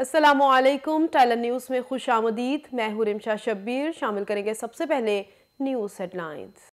अस्सलामुअलैकुम। टाइलन न्यूज़ में खुश आमदीद। मैं हूं रिमशा शब्बीर। शामिल करेंगे सबसे पहले न्यूज़ हेडलाइंस।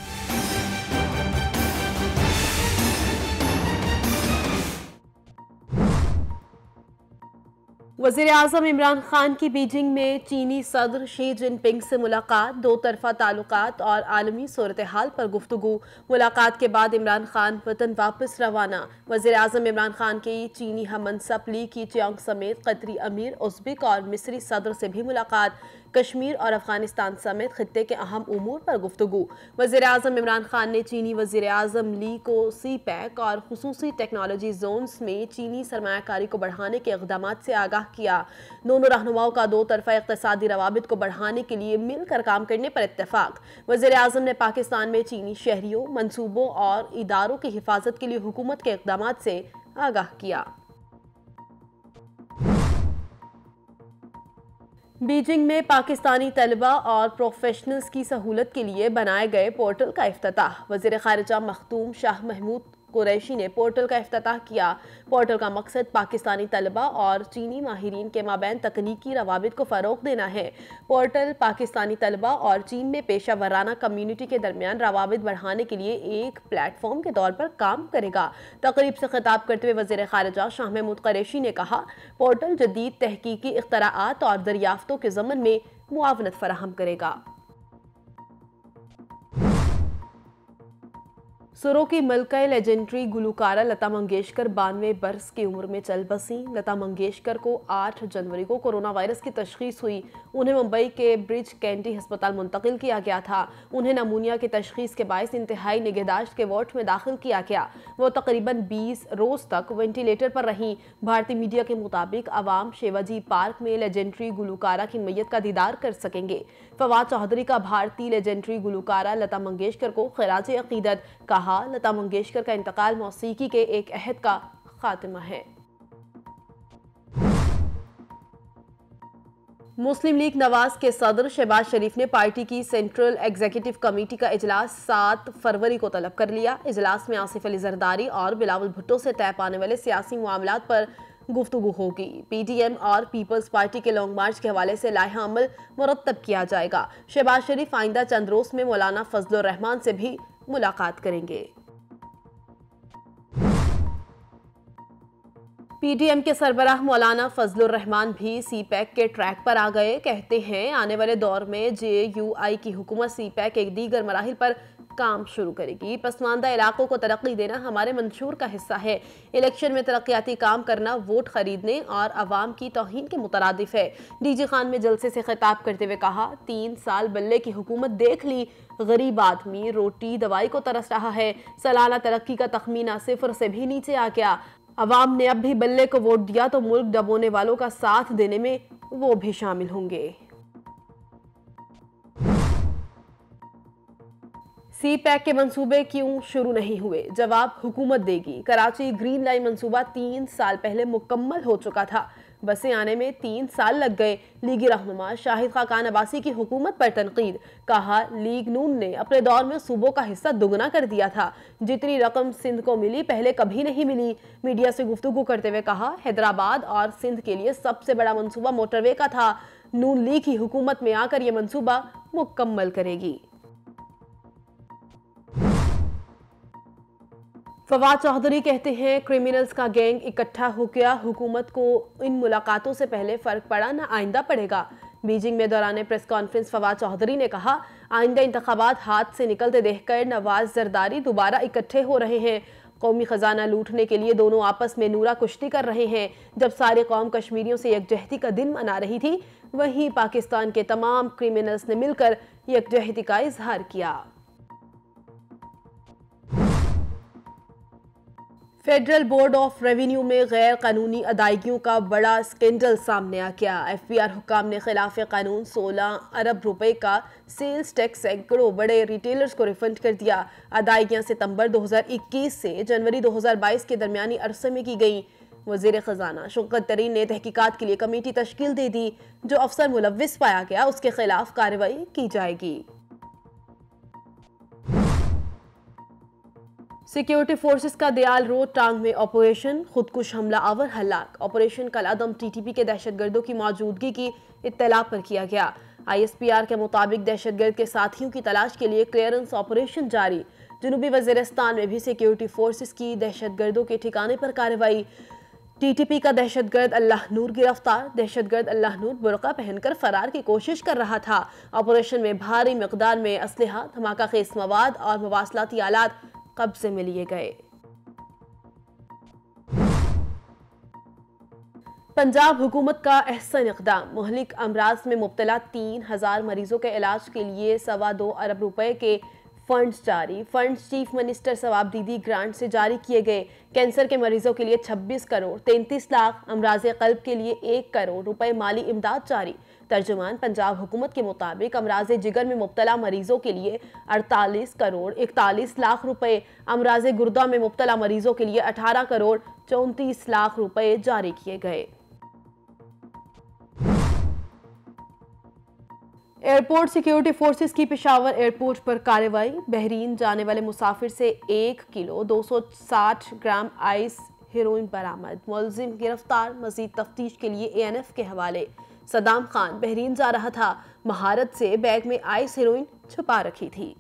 वज़ीर-ए-आज़म इमरान खान की बीजिंग में चीनी सदर शी जिनपिंग से मुलाकात, दो तरफा ताल्लुकात और आलमी सूरत हाल पर गुफ्तगू। मुलाकात के बाद इमरान खान वतन वापस रवाना। वज़ीर-ए-आज़म इमरान खान की चीनी हममनसब ली की चियांग समेत कतरी अमीर, उज़्बेक और मिस्री सदर से भी मुलाकात। कश्मीर और अफगानिस्तान समेत खित्ते के अहम उमूर पर गुफ्तगू। वज़ीर-ए-आज़म इमरान खान ने चीनी वज़ीर-ए-आज़म ली को CPEC और खुसूसी टेक्नोलॉजी जोन्स में चीनी सरमायाकारी को बढ़ाने के इक़दामात से आगाह किया। दोनों रहनुमाओं का दो तरफा इक़्तिसादी रवाबित को बढ़ाने के लिए मिलकर काम करने पर इत्तेफाक। वज़ीर-ए-आज़म ने पाकिस्तान में चीनी शहरियों, मनसूबों और इदारों की हिफाजत के लिए हुकूमत के इक़दामात से आगाह किया। बीजिंग में पाकिस्तानी तलबा और प्रोफेशनल्स की सहूलत के लिए बनाए गए पोर्टल का इफ्तिताह। वज़ीर ख़ारिजा मखदूम शाह महमूद कुरैशी ने पोर्टल का इफ्तिताह किया। पोर्टल का मकसद पाकिस्तानी तलबा और चीनी माहिरीन के माबैन तकनीकी रवाबित को फ़रोग़ देना है। पोर्टल पाकिस्तानी तलबा और चीन में पेशा वराना कम्यूनिटी के दरमियान रवाबित बढ़ाने के लिए एक प्लेटफॉर्म के तौर पर काम करेगा। तकरीब से खिताब करते हुए वज़ीर ख़ारिजा शाह महमूद कुरैशी ने कहा, पोर्टल जदीद तहकीकी इख्तराआत और दरियाफ्तों के ज़मन में मुआवनत फराहम करेगा। सुरों की मलका लेजेंडरी गुलकारा लता मंगेशकर 92 बरस की उम्र में चल बसी। लता मंगेशकर को 8 जनवरी को कोरोना वायरस की तशखीस हुई। उन्हें मुंबई के ब्रिज कैंडी अस्पताल मुंतकिल किया गया था। उन्हें नमूनिया की तशखीस के बायस इंतहाई निगहदाश्त के वार्ड में दाखिल किया गया। वो तकरीबन 20 रोज तक वेंटिलेटर पर रहीं। भारतीय मीडिया के मुताबिक अवाम शेवाजी पार्क में लेजेंडरी गुलकारा की मैयत का दीदार कर सकेंगे। फवाद चौधरी का भारतीय लेजेंडरी गुलकारा लता मंगेशकर को खिराज अकीदत कहा। लता मंगेशकर का इंतकाल मौसीकी के एक अहद का खात्मा है। मुस्लिम लीग नवाज के सदर शहबाज शरीफ ने पार्टी की सेंट्रल एग्जीक्यूटिव कमेटी का इजलास 7 फरवरी को तलब कर लिया। इजलास में आसिफ अली जरदारी और बिलावल भुट्टो से तय पाने वाले सियासी मामलात पर गुफ्तगू होगी। PDM और पीपल्स पार्टी के लॉन्ग मार्च के हवाले से लाइहा अमल मुरत्तब किया जाएगा। शहबाज शरीफ आइंदा चंद रोज में मौलाना फजलुर रहमान से भी मुलाकात करेंगे। PDM के सरबराह मौलाना फजलुर रहमान भी CPEC के ट्रैक पर आ गए। कहते हैं आने वाले दौर में JUI की हुकूमत CPEC एक दीगर मराहिल पर काम शुरू करेगी। पसमानदा इलाकों को तरक्की देना हमारे मंशूर का हिस्सा है। इलेक्शन में तरक्याती काम करना वोट खरीदने और अवाम की तौहीन के मुतरादिफ है। DG खान में जलसे से खिताब करते हुए कहा, 3 साल बल्ले की हुकूमत देख ली। गरीब आदमी रोटी दवाई को तरस रहा है। सालाना तरक्की का तखमीना 0 से भी नीचे आ गया। अवाम ने अब भी बल्ले को वोट दिया तो मुल्क डबोने वालों का साथ देने में वो भी शामिल होंगे। CPEC के मंसूबे क्यों शुरू नहीं हुए? जवाब हुकूमत देगी। कराची ग्रीन लाइन मंसूबा 3 साल पहले मुकम्मल हो चुका था। बसें आने में 3 साल लग गए। लीगी रहनुमा शाहिद खाकान अब्बासी की हुकूमत पर तनकीद। कहा, लीग नून ने अपने दौर में सूबों का हिस्सा दुगना कर दिया था। जितनी रकम सिंध को मिली पहले कभी नहीं मिली। मीडिया से गुफ्तगू करते हुए कहा, हैदराबाद और सिंध के लिए सबसे बड़ा मंसूबा मोटरवे का था। नून लीग की हुकूमत में आकर यह मंसूबा मुकम्मल करेगी। फवाद चौधरी कहते हैं, क्रिमिनल्स का गैंग इकट्ठा हो गया। हुकूमत को इन मुलाकातों से पहले फर्क पड़ा न आइंदा पड़ेगा। बीजिंग में दौरान प्रेस कॉन्फ्रेंस फवाद चौधरी ने कहा, आइंदा इंतखाबात हाथ से निकलते देखकर नवाज जरदारी दोबारा इकट्ठे हो रहे हैं। कौमी खजाना लूटने के लिए दोनों आपस में नूरा कुश्ती कर रहे हैं। जब सारी कौम कश्मीरियों से यकजहती का दिन मना रही थी, वहीं पाकिस्तान के तमाम क्रिमिनल्स ने मिलकर यकजहती का इजहार किया। फेडरल बोर्ड ऑफ रेवेन्यू में गैर कानूनी अदायगियों का बड़ा स्कैंडल सामने आ गया। FBR हुक्काम ने खिलाफ कानून 16 अरब रुपए का सेल्स टैक्स सैकड़ों बड़े रिटेलर्स को रिफंड कर दिया। अदायगियां सितंबर 2021 से जनवरी 2022 के दरमियानी अरसे में की गई। वज़ीर ख़जाना शौकत तरीन ने तहकीकात के लिए कमेटी तश्कील दे दी। जो अफसर मुलव्विस पाया गया उसके खिलाफ कार्रवाई की जाएगी। सिक्योरिटी फोर्सेस का दयाल रोड टांग में ऑपरेशन, खुदकुश हमला आवर हलाक। ऑपरेशन कलअदम टीटीपी के दहशतगर्दों की मौजूदगी की इत्तला पर किया गया। ISPR के मुताबिक दहशतगर्द के साथियों की तलाश के लिए क्लियरेंस ऑपरेशन जारी। जनूबी वजीरिस्तान में भी सिक्योरिटी फोर्सेस की दहशतगर्दों के ठिकाने पर कार्रवाई। टीटीपी का दहशतगर्द अल्लाह नूर गिरफ्तार। दहशतगर्द अल्लाह नूर बुर्का पहनकर फरार की कोशिश कर रहा था। ऑपरेशन में भारी मिकदार में असलहा, धमाका खेज मवाद और मवासलाती आलात कब्जे में लिए गए। पंजाब हुकूमत का अहसन इक़दाम, मुहलिक अमराज में मुब्तला 3000 मरीजों के इलाज के लिए 2.25 अरब रुपए के फंड्स जारी। फंड्स चीफ मिनिस्टर सवाब दीदी ग्रांट से जारी किए गए। कैंसर के मरीजों के लिए 26 करोड़ 33 लाख, अमराज कल्ब के लिए 1 करोड़ रुपए माली इमदाद जारी। तर्जुमान पंजाब हुकूमत के मुताबिक अमराज जिगर में मुब्तला मरीजों के लिए 48 करोड़ 41 लाख रुपए, अमराज गुर्दा में मुब्तला मरीजों के लिए 18 करोड़ 34 लाख रुपए जारी किए गए। एयरपोर्ट सिक्योरिटी फोर्सेस की पेशावर एयरपोर्ट पर कार्रवाई। बहरीन जाने वाले मुसाफिर से 1 किलो 260 ग्राम आइस हेरोइन बरामद। मुलजिम गिरफ्तार, मजीद तफ्तीश के लिए ANF के हवाले। सदाम खान बहरीन जा रहा था, महारत से बैग में आइस हेरोइन छुपा रखी थी।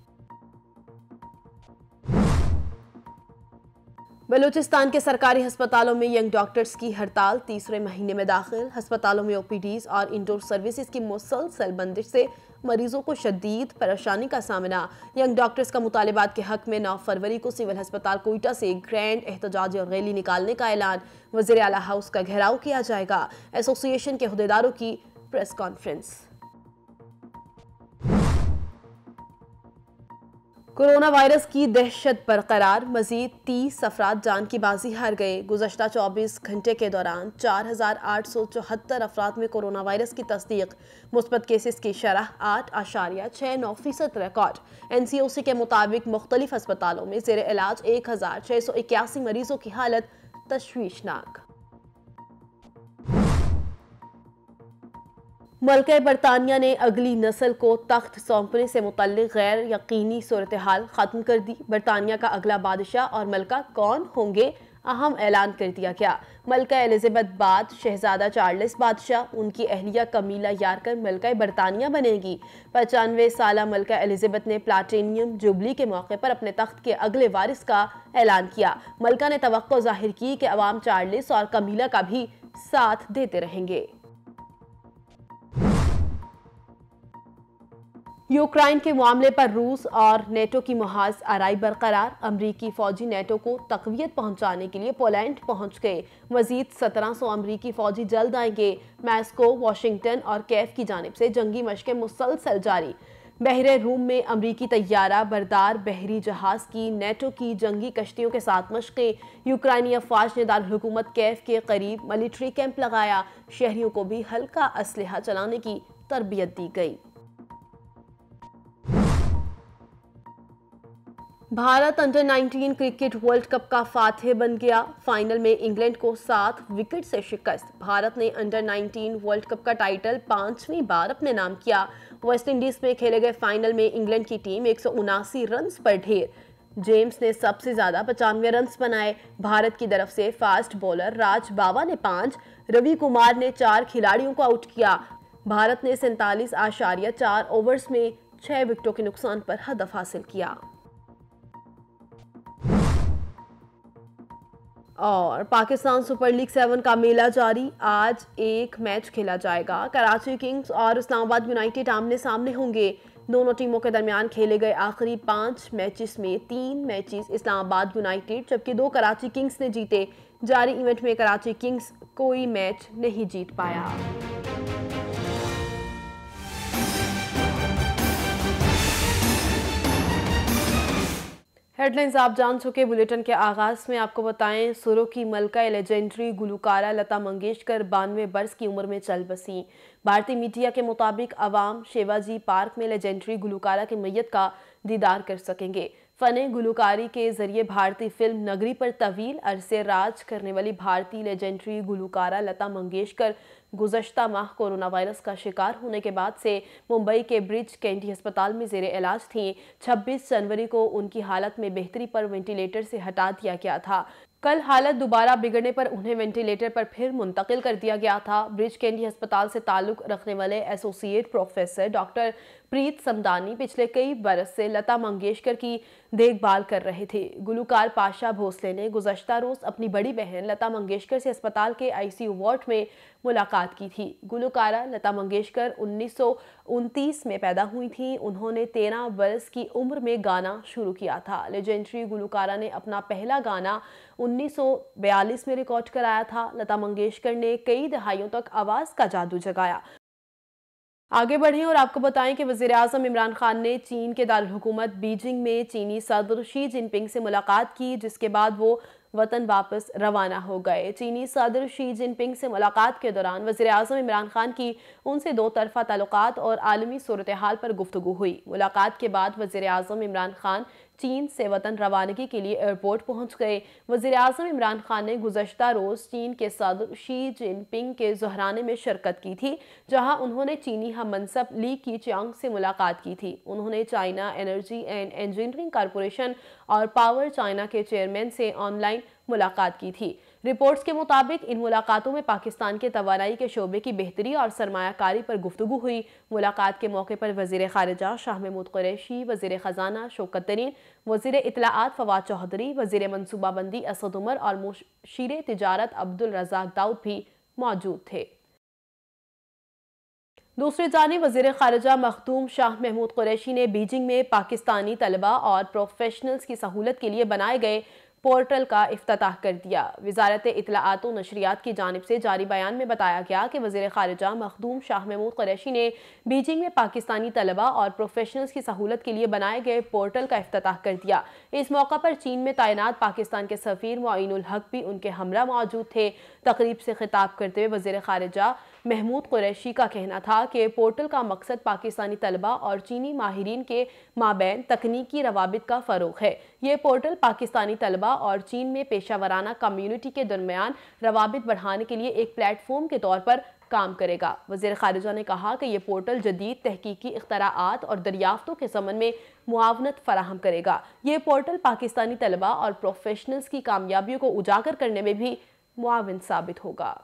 बलूचिस्तान के सरकारी अस्पतालों में यंग डॉक्टर्स की हड़ताल तीसरे महीने में दाखिल। अस्पतालों में OPDs और इंडोर सर्विसेज की मुसलसल बंदिश से मरीजों को शदीद परेशानी का सामना। यंग डॉक्टर्स का मुतालिबात के हक में 9 फरवरी को सिविल अस्पताल कोयटा से ग्रैंड एहतजाज और रैली निकालने का ऐलान। वज़ीर आला हाउस का घेराव किया जाएगा। एसोसिएशन के अहदेदारों की प्रेस कॉन्फ्रेंस। कोरोना वायरस की दहशत बरकरार, मजीद 30 अफराद जान की बाजी हार गए। गुज़श्ता 24 घंटे के दौरान 4874 अफराद में कोरोना वायरस की तस्दीक। मुस्बत केसेस की शरह 8.69% रिकॉर्ड। NCOC के मुताबिक मुख्तलिफ अस्पतालों में ज़ेर इलाज 1681 मरीजों की हालत तशवीशनाक। मुल्क बरतानिया ने अगली नस्ल को तख्त सौंपने से मुतल्लिक गैर यकीनी सूरत हाल खत्म कर दी। बरतानिया का अगला बादशाह और मलका कौन होंगे, अहम ऐलान कर दिया गया। मलका एलिजाबेथ बाद शहजादा चार्ल्स बादशाह, उनकी अहलिया कमीला यारकर मलका बरतानिया बनेगी। 95 साला मलका एलिजाबेथ ने प्लाटिनियम जुबली के मौके पर अपने तख्त के अगले वारिस का ऐलान किया। मलका ने तवक्को जाहिर की कि अवाम चार्ल्स और कमीला का भी साथ देते रहेंगे। यूक्रेन के मामले पर रूस और नेटो की मुहाज आराई बरकरार। अमरीकी फौजी नेटो को तकवीत पहुंचाने के लिए पोलैंड पहुंच गए। मजीद 1700 अमरीकी फौजी जल्द आएंगे। मॉस्को, वाशिंगटन और कैफ की जानिब से जंगी मशकें मुसलसल जारी। बहरे रूम में अमरीकी तैयारा बरदार बहरी जहाज की नेटो की जंगी कश्तियों के साथ मशकें। यूक्राइनी अफवाज ने दारुल हुकूमत कैफ के करीब मिलिट्री कैंप लगाया। शहरियों को भी हल्का असलहा चलाने की तरबियत दी गई। भारत अंडर-19 क्रिकेट वर्ल्ड कप का फातिह बन गया। फाइनल में इंग्लैंड को 7 विकेट से शिकस्त। भारत ने अंडर-19 वर्ल्ड कप का टाइटल 5वीं बार अपने नाम किया। वेस्ट इंडीज में खेले गए फाइनल में इंग्लैंड की टीम 179 रन पर ढेर। जेम्स ने सबसे ज्यादा 95 रन बनाए। भारत की तरफ से फास्ट बॉलर राज बावा ने 5, रवि कुमार ने 4 खिलाड़ियों को आउट किया। भारत ने 47.4 ओवर्स में 6 विकेटों के नुकसान पर हदफ हासिल किया। और पाकिस्तान सुपर लीग 7 का मेला जारी। आज एक मैच खेला जाएगा। कराची किंग्स और इस्लामाबाद यूनाइटेड आमने सामने होंगे। दोनों टीमों के दरमियान खेले गए आखिरी 5 मैचेस में 3 मैचेस इस्लामाबाद यूनाइटेड जबकि 2 कराची किंग्स ने जीते। जारी इवेंट में कराची किंग्स कोई मैच नहीं जीत पाया। हेडलाइंस आप जान चुके। बुलेटिन के आगाज में आपको बताएं, सुरों की मलका लेजेंडरी गुलकारा लता मंगेशकर 92 बरस की उम्र में चल बसी। भारतीय मीडिया के मुताबिक अवाम शिवाजी पार्क में लेजेंडरी गुलकारा की मैयत का दीदार कर सकेंगे। फने गुलकारी के जरिए भारतीय फिल्म नगरी पर तवील अरसे राज करने वाली भारतीय लेजेंडरी गुलकारा लता मंगेशकर गुज़श्ता माह कोरोना वायरस का शिकार होने के बाद से मुंबई के ब्रिज कैंडी अस्पताल में जेर इलाज थीं। 26 जनवरी को उनकी हालत में बेहतरी पर वेंटिलेटर से हटा दिया गया था। कल हालत दोबारा बिगड़ने पर उन्हें वेंटिलेटर पर फिर मुंतकिल कर दिया गया था। ब्रिज कैंडी अस्पताल से ताल्लुक रखने वाले associate professor doctor Preet Samdani पिछले कई बरस से लता मंगेशकर की देखभाल कर रहे थे। गुलकार पाशा भोसले ने गुज़श्ता रोज अपनी बड़ी बहन लता मंगेशकर से अस्पताल के आईसीयू वार्ड में मुलाकात की थी। गुलकारा लता मंगेशकर 1929 में पैदा हुई थी। उन्होंने 13 बरस की उम्र में गाना शुरू किया था। लेजेंडरी गुलकारा ने अपना पहला गाना 1942 में रिकॉर्ड कराया था। लता मंगेशकर ने कई दहाइयों तक आवाज का जादू जगाया। आगे बढ़ें और आपको बताएं कि वज़ीर-ए-आज़म इमरान खान ने चीन के दारुल हुकूमत बीजिंग में चीनी सदर शी जिनपिंग से मुलाकात की, जिसके बाद वो वतन वापस रवाना हो गए। चीनी सदर शी जिनपिंग से मुलाकात के दौरान वज़ीर-ए-आज़म इमरान खान की उनसे दो तरफा ताल्लुकात और आलमी सूरत हाल पर गुफ्तगू हुई। मुलाकात के बाद वज़ीर-ए-आज़म इमरान खान चीन से वतन रवानगी के लिए एयरपोर्ट पहुंच गए। वज़ीर-ए-आज़म इमरान खान ने गुज़श्ता रोज़ चीन के सदर शी जिनपिंग के ज़हराने में शिरकत की थी, जहां उन्होंने चीनी हम मनसब ली कीचियांग से मुलाकात की थी। उन्होंने China energy and engineering corporation और पावर चाइना के चेयरमैन से ऑनलाइन मुलाकात की थी। रिपोर्ट्स के मुताबिक इन मुलाकातों में पाकिस्तान के तवानाई के शोबे की बेहतरी और सरमायाकारी पर गुफ्तगू हुई। मुलाकात के मौके पर वज़ीर ख़ारिजा शाह महमूद कुरैशी, वज़ीर ख़जाना शौकत तरीन, वज़ीर इत्तलाआत फवाद चौधरी, वज़ीर मनसूबाबंदी असद उमर और मुशीर तिजारत अब्दुल रज़ाक दाऊद भी मौजूद थे। दूसरी जानिब वज़ीर ख़ारिजा मखदूम शाह महमूद कुरैशी ने बीजिंग में पाकिस्तानी तलबा और प्रोफेशनल्स की सहूलत के लिए बनाए गए पोर्टल का इफ्तिताह कर दिया। वज़ारत इत्तलाआत व नशरियात की जानिब से जारी बयान में बताया गया कि वज़ीर ख़ारिजा मखदूम शाह महमूद कुरैशी ने बीजिंग में पाकिस्तानी तलबा और प्रोफेशनल्स की सहूलत के लिए बनाए गए पोर्टल का इफ्तिताह कर दिया। इस मौका पर चीन में तैनात पाकिस्तान के सफ़ीर मोइनुल हक भी उनके हमरा मौजूद थे। तकरीब से खिताब करते हुए वज़ीर ख़ारिजा महमूद कुरैशी का कहना था कि पोर्टल का मकसद पाकिस्तानी तलबा और चीनी माहिरीन के माबैन तकनीकी रवाबित का फ़रोग़ है। ये पोर्टल पाकिस्तानी तलबा और चीन में पेशा वराना कम्यूनिटी के दरमियान रवाबित बढ़ाने के लिए एक प्लेटफॉर्म के तौर पर काम करेगा। वज़ीर ख़ारिजा ने कहा कि यह पोर्टल जदीद तहकीकी इख्तराआत और दरियाफ्तों के ज़मन में मुआवनत फराहम करेगा। ये पोर्टल पाकिस्तानी तलबा और प्रोफेशनल्स की कामयाबियों को उजागर करने में भी मुआविन साबित होगा।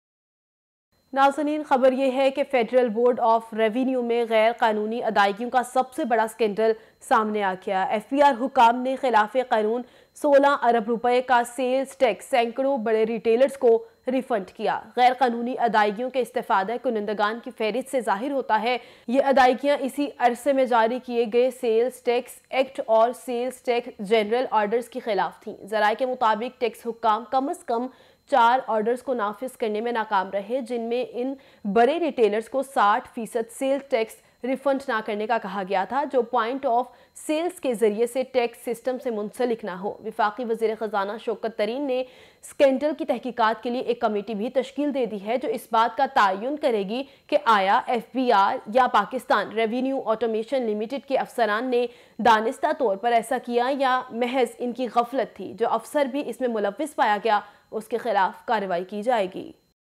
नाज़रीन, खबर यह है कि फेडरल बोर्ड ऑफ रेवेन्यू में गैर कानूनी अदायगियों का सबसे बड़ा स्कैंडल सामने आ गया। FBI हुकाम ने खिलाफ कानून 16 अरब रुपए का सेल्स टैक्स सैकड़ों बड़े रिटेलर्स को रिफंड किया। गैर कानूनी अदायगियों के इस्तेफादा कुनिंदगान की फहरिस्त से जाहिर होता है ये अदायगियाँ इसी अरसे में जारी किए गए सेल्स टैक्स एक्ट और सेल्स टैक्स जनरल ऑर्डर्स के खिलाफ थी। जराये के मुताबिक टैक्स हुक्काम कम अज कम 4 ऑर्डर्स को नाफिज करने में नाकाम रहे, जिनमें इन बड़े रिटेलर्स को 60% सेल्स टैक्स रिफंड ना करने का कहा गया था, जो पॉइंट ऑफ सेल्स के जरिए से टैक्स सिस्टम से मुंसलिक ना हो। विफाकी वज़ीर ख़जाना शौकत तरीन ने स्कैंडल की तहकीकात के लिए एक कमेटी भी तश्कील दे दी है, जो इस बात का तयन करेगी कि आया FBR या पाकिस्तान रेवेन्यू ऑटोमेशन लिमिटेड के अफसरान ने दानिस्ता तौर पर ऐसा किया या महज इनकी गफलत थी। जो अफसर भी इसमें मुलव्विस पाया गया उसके खिलाफ कार्रवाई की जाएगी।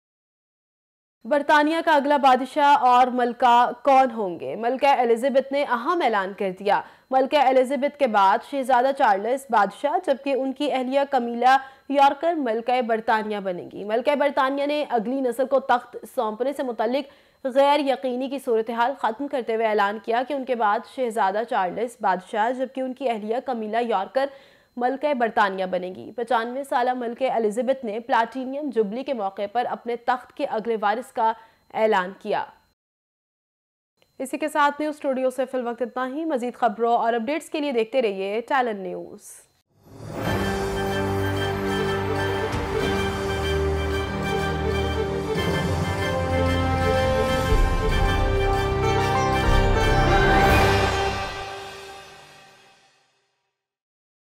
बरतानिया का अगला बादशाह और मलका कौन होंगे? मलका एलिजाबेथ ने अहम ऐलान कर दिया। मलका एलिजाबेथ के बाद शहजादा चार्ल्स बादशाह, जबकि उनकी अहलिया कमीला यॉर्कर मलका बरतानिया बनेगी। मलका बरतानिया ने अगली नस्ल को तख्त सौंपने से मुतल्लिक गैर यकीनी की सूरत हाल ख़त्म करते हुए ऐलान किया कि उनके बाद शहजादा चार्ल्स बादशाह, जबकि उनकी अहलिया कमीला यॉर्कर मलका बरतानिया बनेगी। 95 साला मलका एलिजाबेथ ने प्लाटीनियम जुबली के मौके पर अपने तख्त के अगले वारिस का ऐलान किया। इसी के साथ न्यूज़ स्टूडियो से फिल वक्त इतना ही। मजीद खबरों और अपडेट्स के लिए देखते रहिए टैलेंट न्यूज़।